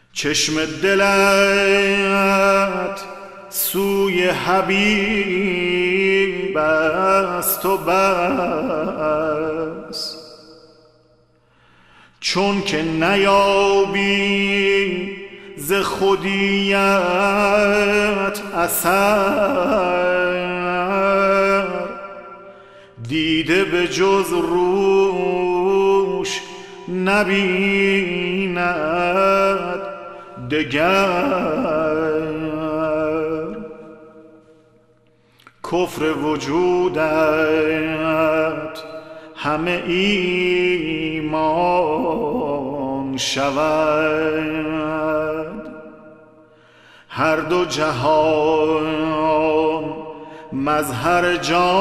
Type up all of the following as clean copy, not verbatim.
چشم دلت سوی حبیب است و بس، چون که نیابی ز خودیت اثر، دیده به جز روش نبیند دگر. کفر وجودت همه ایمان شود، هر دو جهان مظهر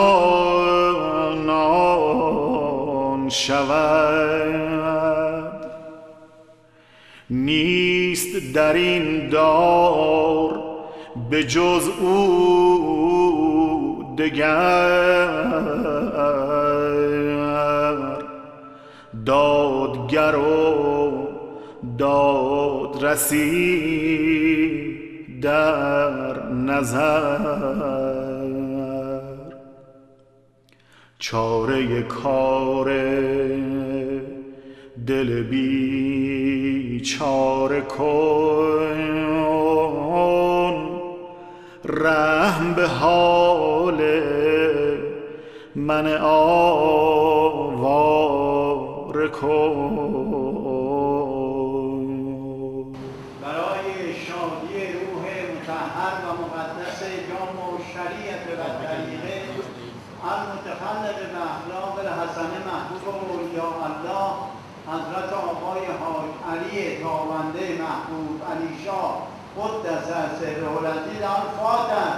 جانان شود. نیست در این دار به جز او دگر، دادگر و دادرسی در نظر. چاره کار دل بیچاره کن، رحم به حال من آواره کن. برای شادی روح مطهر و مقدس جان و شریعت و طریقه المتخلق به اخلاق الحسن محبوب اولیاء الله حضرت آقای حاج علی تابنده محبوب علی شاه قدس سره العزیز الفاتح.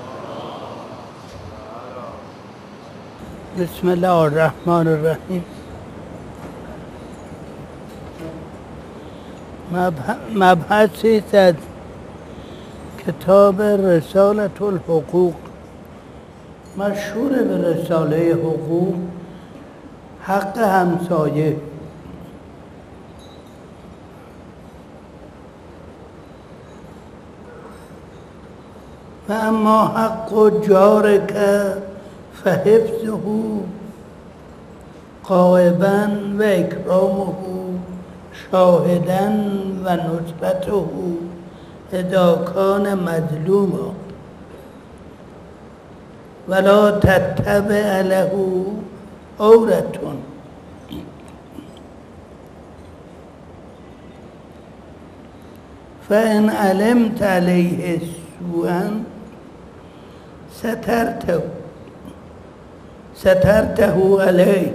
بسم الله الرحمن الرحیم. مبحثی از کتاب رسالة الحقوق، مشهور به رساله حقوق، حق همسایه. و اما حق جارک فحفظه غائبا و اکرامه شاهدا و نصرته اذا کان مظلوما ولا تتبع له عورة فإن علمت عليه سوءا سترته عليه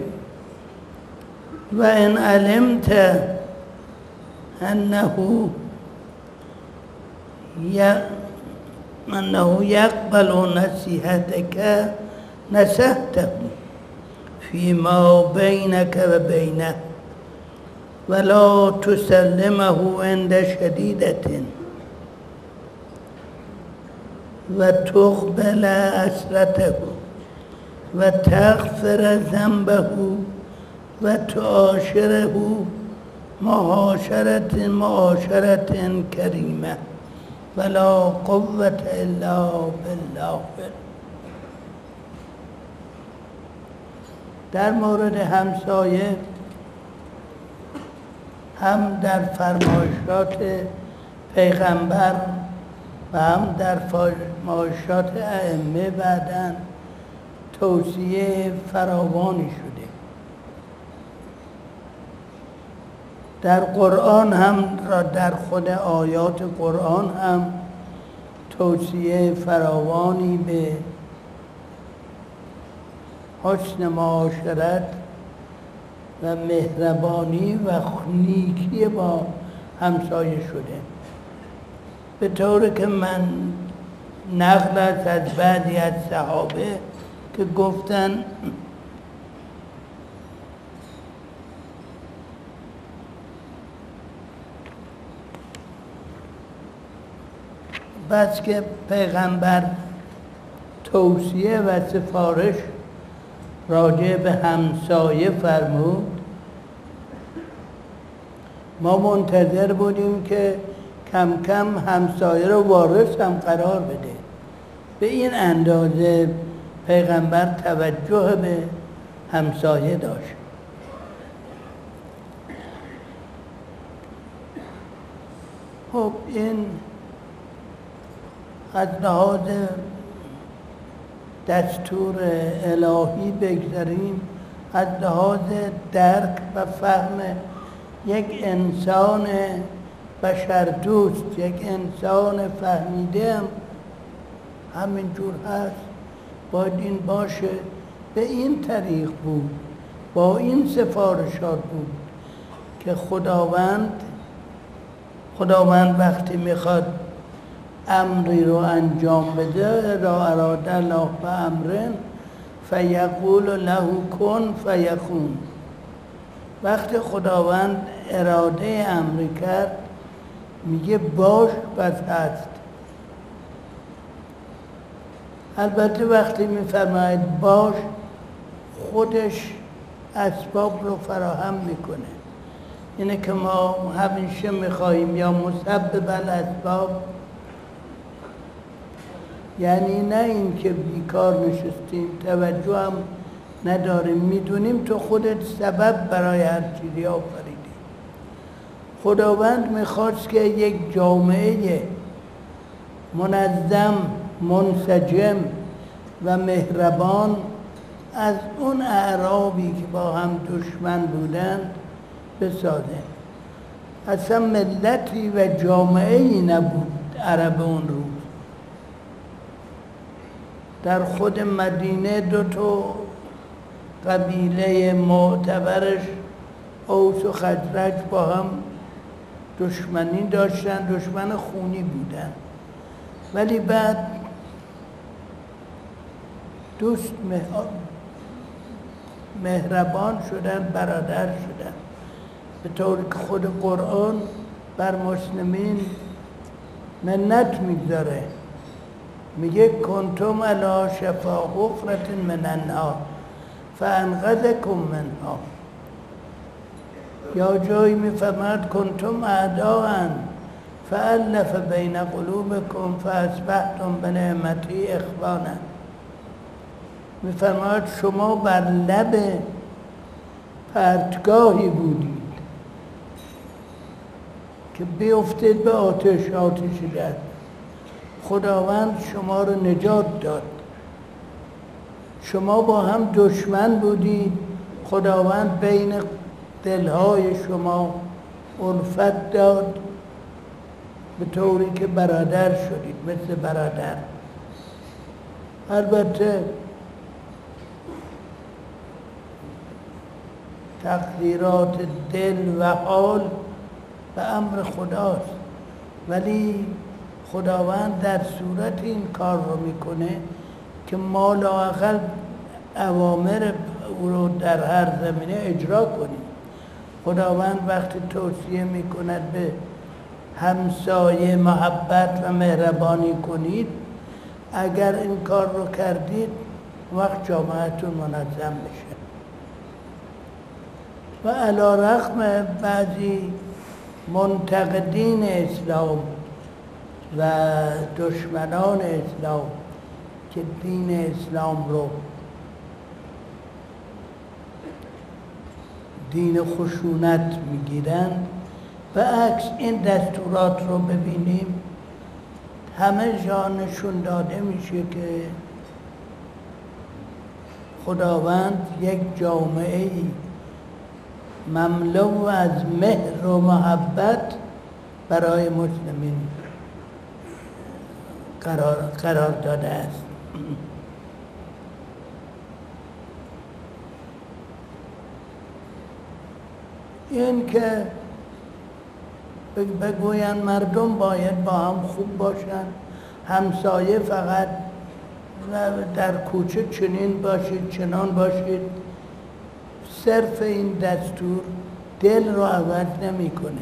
وإن علمت أنه يقبل نصيحتك نصحته فيما بينك وبينه ولا تسلمه عند شديدة وتقبل أسرته وتغفر ذنبه وتعاشره معاشرة كريمة ولا قوة إلا بالله. در مورد همسایه هم در فرمایشات پیغمبر و هم در فرمایشات ائمه بعداً توصیه فراوانی شده. در قرآن هم در خود آیات قرآن هم توصیه فراوانی به حسن معاشرت و مهربانی و نیکی با همسایه شده، به طور که من نقل است از بعضی از صحابه که گفتن بس که پیغمبر توصیه و سفارش راجع به همسایه فرمود، ما منتظر بودیم که کم کم همسایه رو وارث هم قرار بده. به این اندازه پیغمبر توجه به همسایه داشت. خب این از لحاظ دستور الهی بگذاریم، از لحاظ درک و فهم یک انسان بشردوست، یک انسان فهمیده هم همینجور هست، باید این باشه. به این طریق بود، با این سفارشات بود که خداوند وقتی میخواد امری رو انجام بده، را اراد الله بامر فیقول له کن فیکون. وقتی خداوند اراده امری کرد میگه باش پس هست. البته وقتی میفرماید باش، خودش اسباب رو فراهم میکنه. اینه که ما همیشه میخواییم یا مسبب الاسباب، یعنی نه این که بیکار نشستیم توجه هم نداریم، میدونیم تو خودت سبب برای هر چیزی آفریدی. خداوند میخواست که یک جامعه منظم، منسجم و مهربان از اون اعرابی که با هم دشمن بودند بسازه. اصلا ملتی و جامعه‌ای نبود عرب اون روز. در خود مدینه دو قبیله معتبرش اوس و خزرج با هم دشمنی داشتن، دشمن خونی بودن، ولی بعد دوست مهربان شدن، برادر شدن، به طوری که خود قرآن بر مسلمین منت میگذاره، میگه کنتم علی شفا حفرة من النار فانقذکم منها. یا جایی میفرماید کنتم اعداء فالف بین قلوبکم فاصبحتم بنعمتی اخوانا. میفرماید شما بر لب پرتگاهی بودید که بیفتید به آتش در. خداوند شما رو نجات داد. شما با هم دشمن بودید، خداوند بین دلهای شما الفت داد به طوری که برادر شدید، مثل برادر. البته تقدیرات دل و حال به امر خداست، ولی خداوند در صورت این کار رو میکنه که ما لااقل اوامر او رو در هر زمینه اجرا کنیم. خداوند وقتی توصیه میکند به همسایه محبت و مهربانی کنید، اگر این کار رو کردید وقت جامعتون منظم بشه. و علی رغم بعضی منتقدین اسلام و دشمنان اسلام که دین اسلام رو دین خشونت میگیرن، به عکس این دستورات رو ببینیم همه جا نشون داده میشه که خداوند یک جامعه مملو از مهر و محبت برای مسلمین قرار داده است. این که بگوین مردم باید با هم خوب باشن، همسایه فقط در کوچه چنین باشید چنان باشید، صرف این دستور دل رو عوض نمیکنه.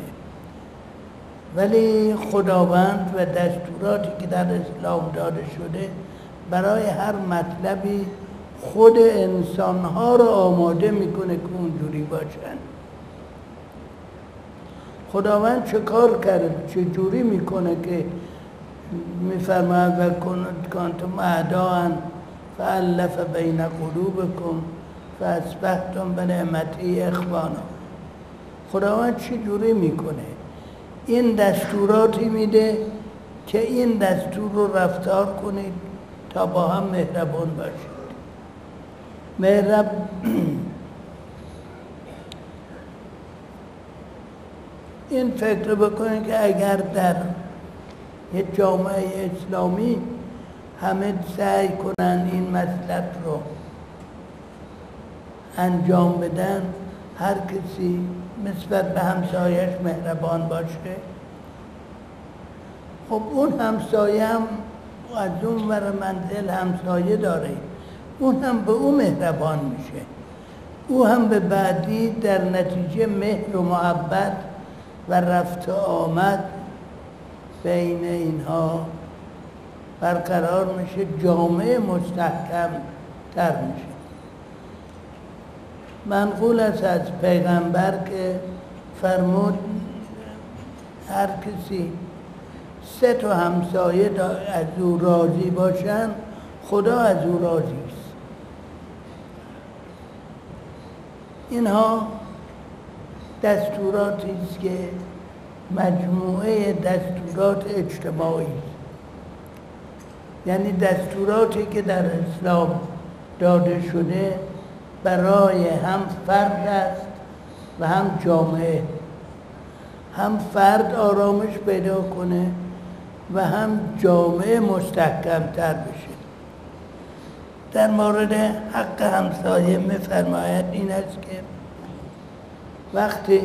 ولی خداوند و دستوراتی که در اسلام داده شده برای هر مطلبی خود انسانها رو آماده میکنه که اونجوری باشن. خداوند چه کار کرده، چه جوری میکنه که میفرماید و کنتم اعداء فالف بین قلوبکم فاصبحتم بنعمتی اخوانا. خداوند چه جوری میکنه؟ این دستوراتی میده که این دستور رو رفتار کنید تا با هم مهربان باشید. این فکر بکنید که اگر در یک جامعه اسلامی همه سعی کنن این مطلب رو انجام بدن، هر کسی نسبت به همسایش مهربان باشه، خب اون همسایه هم از اون ور منزل همسایه داره، اون هم به اون مهربان میشه، او هم به بعدی در نتیجه مهر و محبت و رفت و آمد بین اینها برقرار میشه، جامعه مستحکم تر میشه. منقول است از پیغمبر که فرمود هر کسی 3 تا همسایه از او راضی باشن، خدا از او راضی است. اینها دستوراتی است که مجموعه دستورات اجتماعی است، یعنی دستوراتی که در اسلام داده شده برای هم فرد است و هم جامعه، هم فرد آرامش پیدا کنه و هم جامعه مستحکم تر بشه. در مورد حق همسایه می‌فرماید این است که وقتی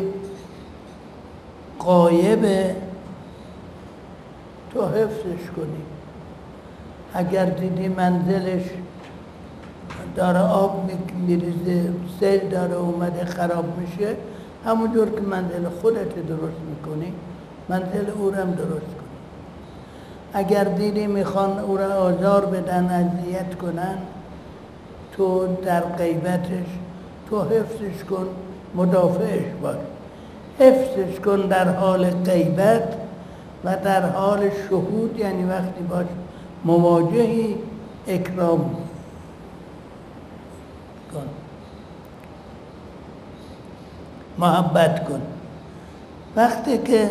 غایبه تو حفظش کنی، اگر دیدی منزلش داره آب میریزه، سیل داره اومده خراب میشه، همونجور که منزل خودت درست میکنی منزل او هم درست کنی. اگر دیدی میخوان او را آزار بدن، اذیت کنن، تو در غیبتش تو حفظش کن، مدافعش باش. حفظش کن در حال غیبت و در حال شهود، یعنی وقتی باش مواجهی اکرام کن، محبت کن. وقتی که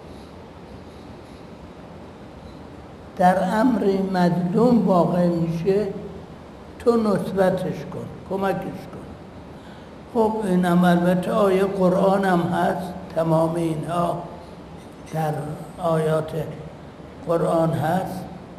در امر مظلوم واقع میشه تو نصرتش کن، کمکش کن. خب این هم البته آیه قرآن هم هست، تمام اینها در آیات قرآن هست.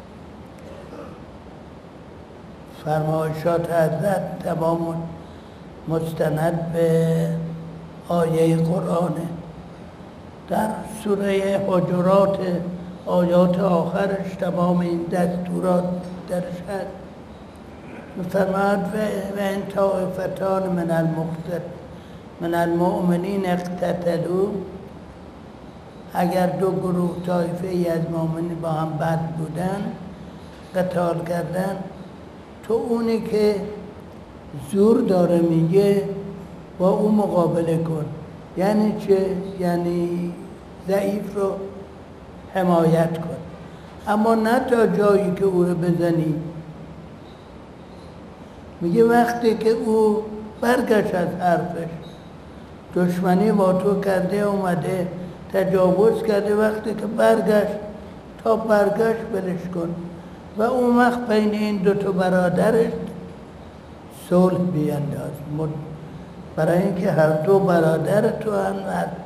فرمایشات حضرت تمام مستند به آیه قرآنه. در سوره حجرات آیات آخرش تمام این دستورات درش هست. فرماید و ان طائفتان من المؤمنین اقتتلوا، اگر 2 گروه طایفه ای از مؤمنین با هم بد بودن، قتال کردن، تو اونی که زور داره میگه با اون مقابله کن. یعنی چه؟ یعنی ضعیف رو حمایت کن، اما نه تا جایی که او رو بزنی. میگه وقتی که او برگشت از حرفش، دشمنی با تو کرده، اومده تجاوز کرده، وقتی که برگشت، تا برگشت بلش کن و اون وقت بین این 2 تا برادرش صلح بینداز، برای اینکه هر 2 برادر تو هم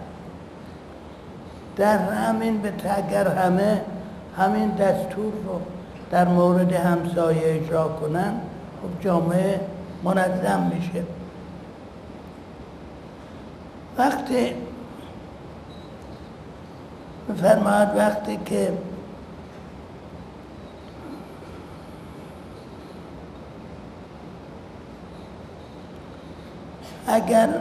در همین اگر همه همین دستور رو در مورد همسایه اجرا کنن، خب جامعه منظم میشه. وقتی فرماید وقتی که اگر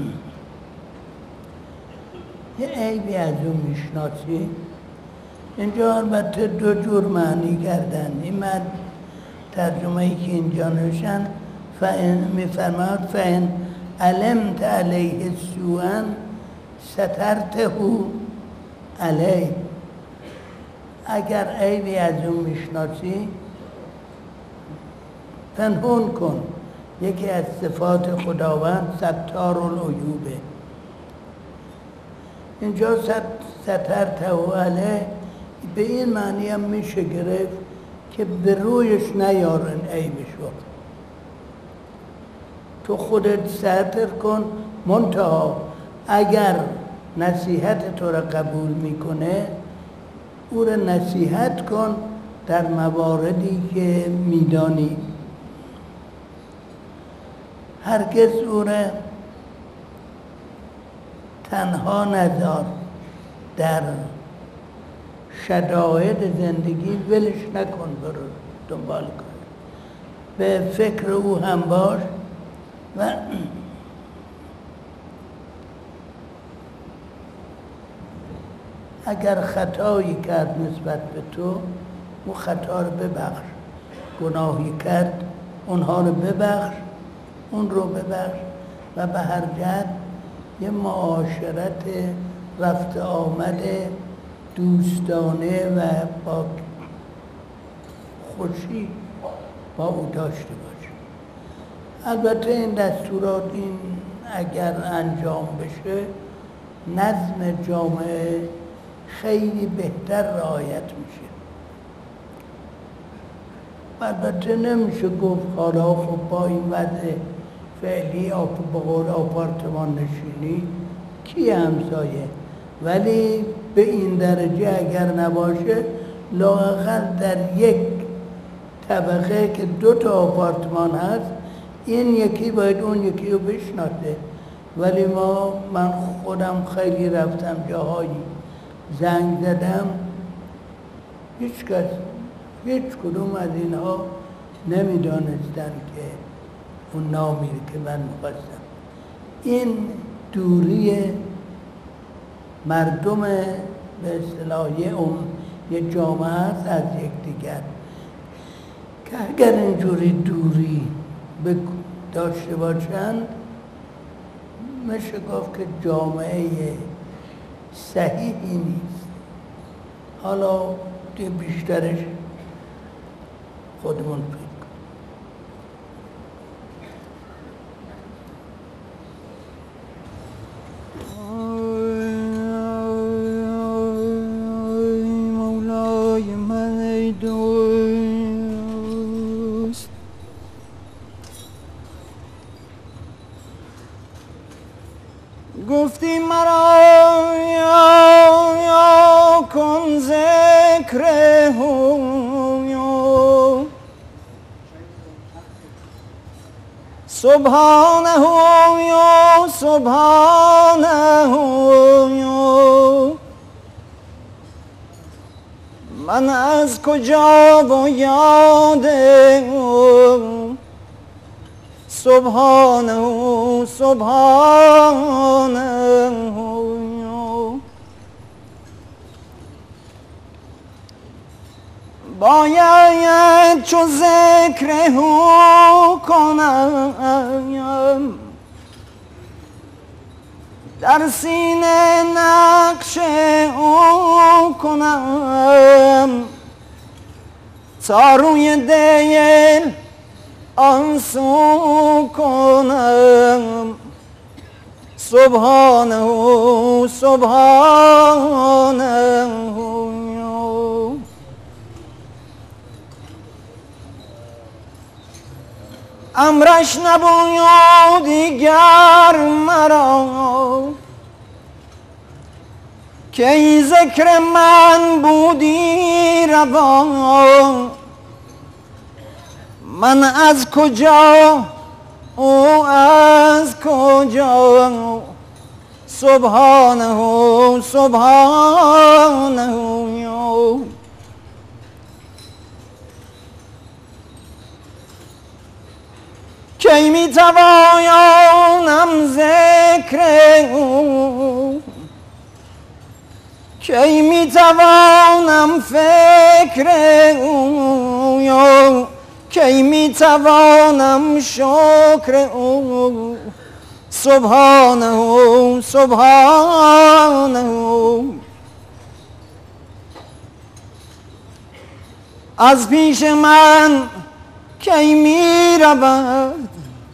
یه عیبی از اون میشناسی، اینجا البته 2 جور معنی کردن. این من ترجمه ای که اینجا نوشن میفرماید فإن علمت علیه سوءا سترته علیه. اگر عیبی از اون میشناسی پنهون کن. یکی از صفات خداوند ستارالعیوبه. اینجا سترته علیه به این معنی هم میشه گرفت که به رویش نیارن عیبشو، تو خودت ستر کن. منتها اگر نصیحت تو را قبول میکنه او را نصیحت کن در مواردی که میدانی. هرگز او را تنها نذار، در شدائد زندگی ولش نکن، برو دنبال کن، به فکر او هم باش. و اگر خطایی کرد نسبت به تو، او خطا رو ببخش. گناهی کرد اونها رو ببخش، اون رو ببخش و به هر جهت یه معاشرت رفت آمد دوستانه و با خوشی با او داشته باش. البته این دستورات این اگر انجام بشه نظم جامعه خیلی بهتر رعایت میشه. البته نمیشه گفت حالا خب با این وضع فعلی به قول آپارتمان نشینی کی همسایه، ولی به این درجه اگر نباشه لااقل در یک طبقه که 2 تا آپارتمان هست این یکی باید اون یکی رو بشناسه. ولی من خودم خیلی رفتم جاهایی زنگ زدم، هیچ کدوم از اینها نمیدانستن که اون نامی که من می‌خواستم. این دوری مردم به اصطلاح یه جامعه است از یکدیگر که اگر اینجوری دوری داشته باشند میشه گفت که جامعه صحیحی نیست. حالا بیشترش خودمون فکر کنیم. مولای من ای دوست، گفتی مرا یا کن ذکر سبحانه یا سبحانه، من از کجا و یاد سبحانه سبحانه. باید چو ذکر کنم در سینه نقش او کنم، تا روی دل آنسو کنم. سبحانه سبحانه. امرش نبود دیگر مرا که ای ذکر من بودی روا، من از کجا او از کجا. سبحانه سبحانه. کی میتوانم ذکر او، کی میتوانم فکر او، کی میتوانم شکر او. سبحانه سبحانه. از پیش من کی می رود،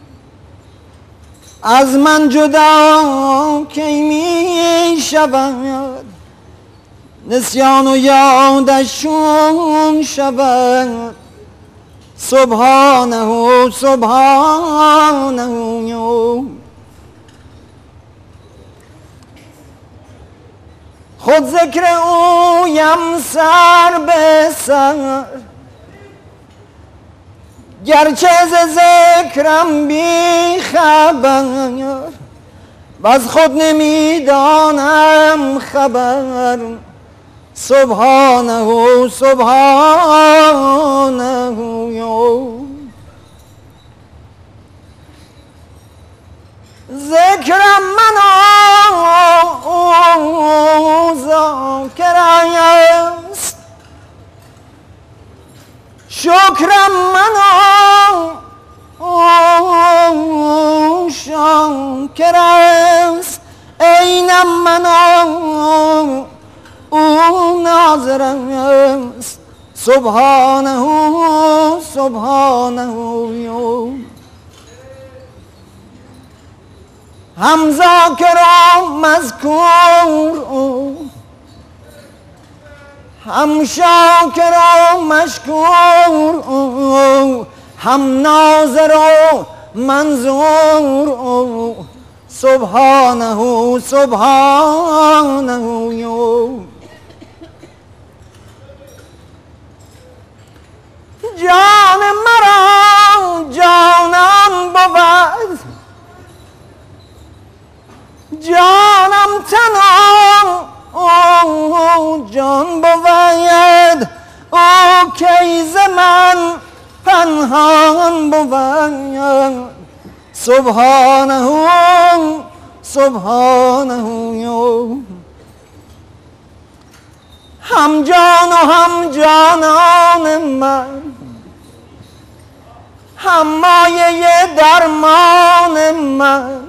از من جدا کی می شود، نسیان و یادشون شود. سبحانه سبحانه. خود ذکر اویم سر به سر، گرچه ز ذکرم بی خبر، و از خود نمیدانم خبر. سبحانه سبحانه. ذکرم منو ذاکر است، شکرم منو شاکر است، عینم منو او ناظر است. سبحانه سبحانه. هم ذاکر و مذکور او، هم شاکر و مشکور او، هم ناظر و منظور او. سبحانه سبحانه. جان مرا جانان بود، جانم تنها جان بود، او کی ز من پنهان بود. سبحانه سبحانه. هم جان و هم جانان من، هم مایه درمان من،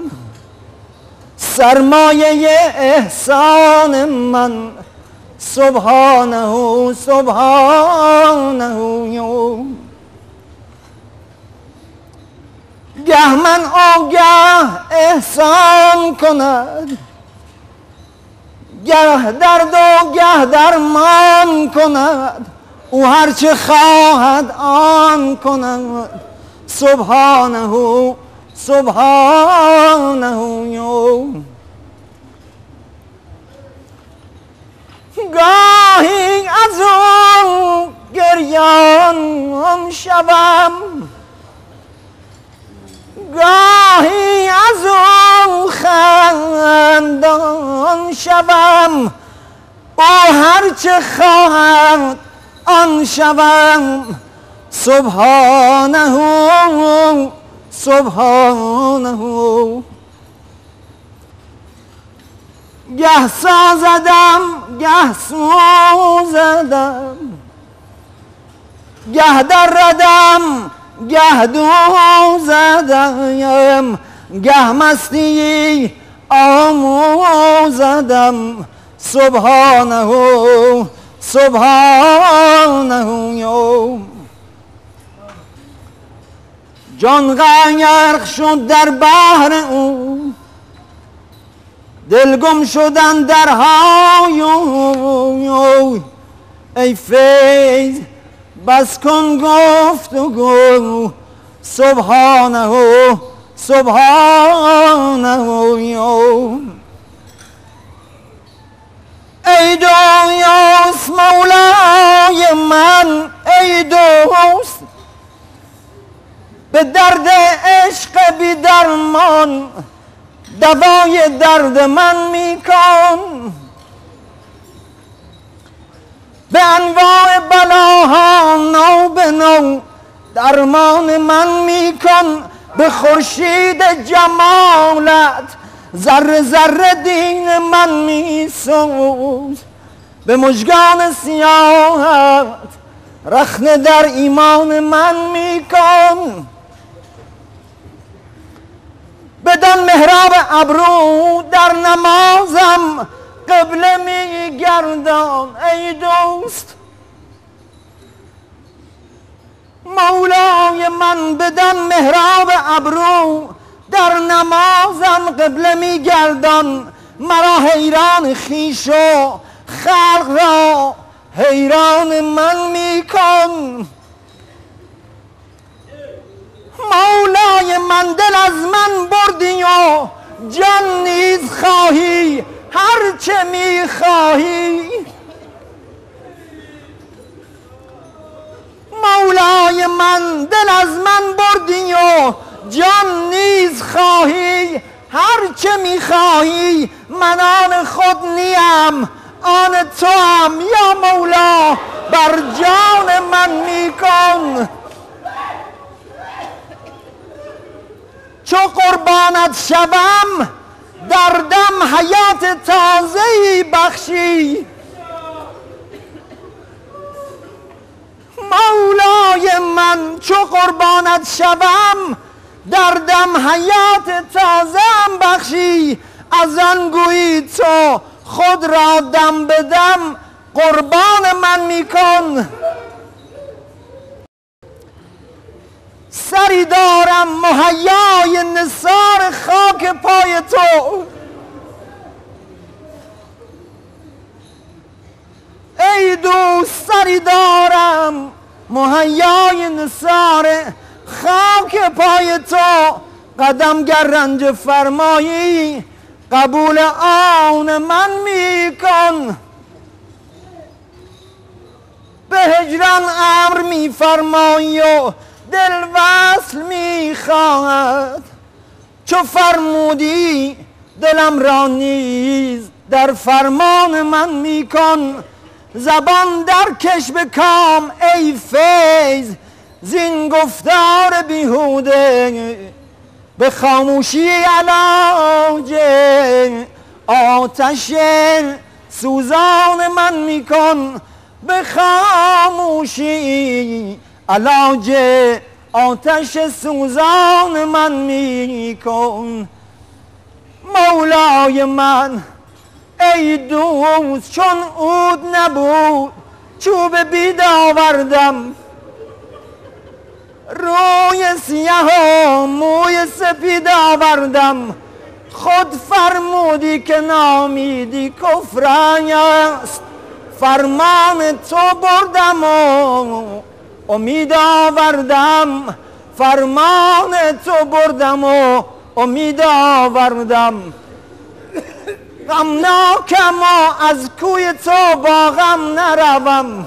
سرمایه احسان من. سبحانه سبحانه. گه من آگه احسان کند، گه درد و گه درمان کند، او هرچه خواهد آن کند. سبحانه سبحانه. گاهی از او گریان شوم، گاهی از او خندان شوم، او هرچه خواهد آن شوم. سبحانه سبحانه. گه سازدم گه سوزدم، گه دردم گه دوزدم، گه مستی آموزدم. سبحانه سبحانه. جان غرق شد در بحر او، دل گم شدن در های ای فیض بس کن گفت و گو. سبحانه سبحانه. ای دوست مولای من، ای دوست به درد عشق بی درمان دوای درد من میکن. به انواع بلاها نو به نو درمان من میکن. به خورشید جمالت ذره ذره دین من میسوز. به مژگان سیاهت رخنه در ایمان من میکن. بدان محراب ابرو در نمازم قبله میگردان ای دوست. مولای من بدان محراب ابرو در نمازم قبله میگردان مرا حیران خویش و خلق را حیران من میکن. مولای من دل از من بردی و جان نیز خواهی هر چه میخواهی. مولای من دل از من بردی و جان نیز خواهی هر چه میخواهی. من آن خود نیم آن تو هم یا مولا بر جان من میکن. چو قربانت شوم در دم حیات تازه‌ای بخشی. مولای من چو قربانت شوم در دم حیات تازه‌ام بخشی. از آن گویی تو خود را دم به دم قربان من میکن. سری دارم مهیای نثار خاک پای تو. ای دوست سری دارم مهیای نثار خاک پای تو. قدم گر رنج فرمایی قبول آن من میکن. به هجران امر میفرمایی و دل وصل میخواهد. چو فرمودی دلم را نیز در فرمان من میکن. زبان در کش به کام ای فیض زین گفتار بیهوده. به خاموشی علاج آتش سوزان من میکن. به خاموشی علاج آتش سوزان من میکن. مولای من ای دوست چون عود نبود چوب بید آوردم. روی سیاه و موی سپید آوردم. خود فرمودی که نامیدی کفر است. فرمان تو بردم و امید آوردم. فرمان تو بردم و امید آوردم. غمناکم و از کوی تو با غم نروم.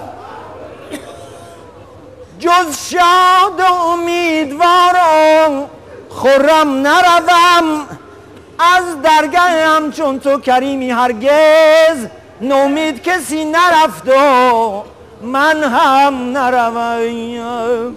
جز شاد و امیدوار و خرم نروم. از درگاهم چون تو کریمی هرگز نومید کسی نرفت و من هم نروم.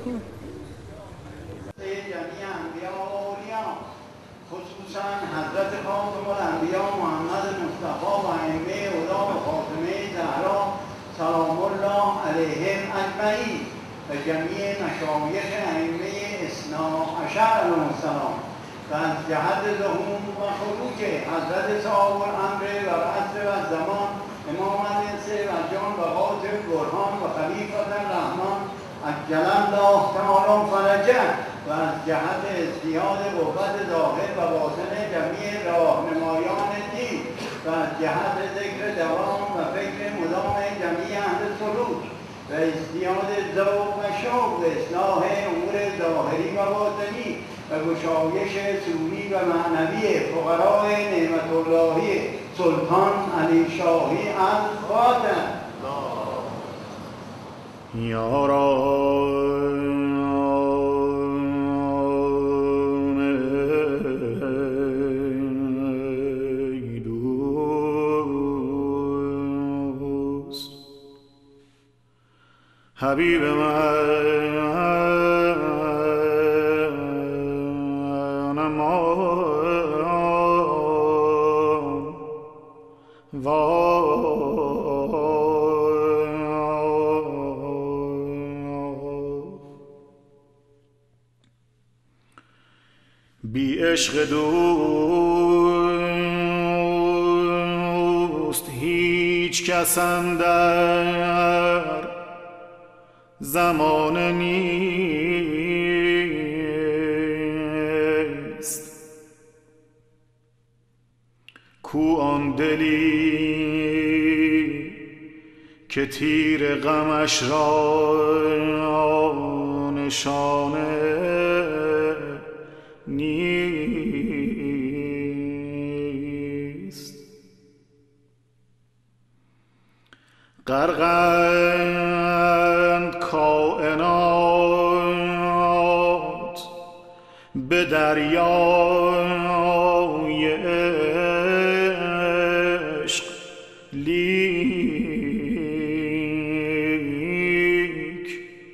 خصوصا حضرت خاتم الانبیا محمد مصطفی و ائمه هدی و فاطمه زهرا سلام الله علیهم اجمعین و جمیع مشایخ ائمه اثنا عشر علیهم السلام و از جهت ظهور و خروج حضرت صاحب الامر و رأس و زمان امام علیه و جان و قاتل برهان و خلیفة الرحمن عجل الله تعالی فرجه و از جهت ازدیاد قوت ظاهر و باطن جمیع راهنمایان دین و از جهت ذکر دوام و فکر مدام جمیع اهل سلوک و ازدیاد ذوق و شوق و اصلاح امور ظاهری و باطنی و گشایش سوری و معنوی فقرای نعمت اللهی سلطان علی شاهی از خاتم یاران ای دوست حبیب من بی عشق دوست هیچ کس اندر زمان نیست. کو آن دلی که تیر غمش را نشانه نیست. غرقند کائنات به دریای عشق، لیک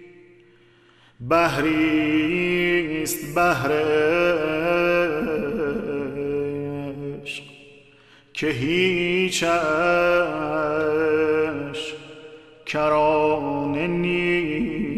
بحریست بحر عشق که هیچش کرانه نیست.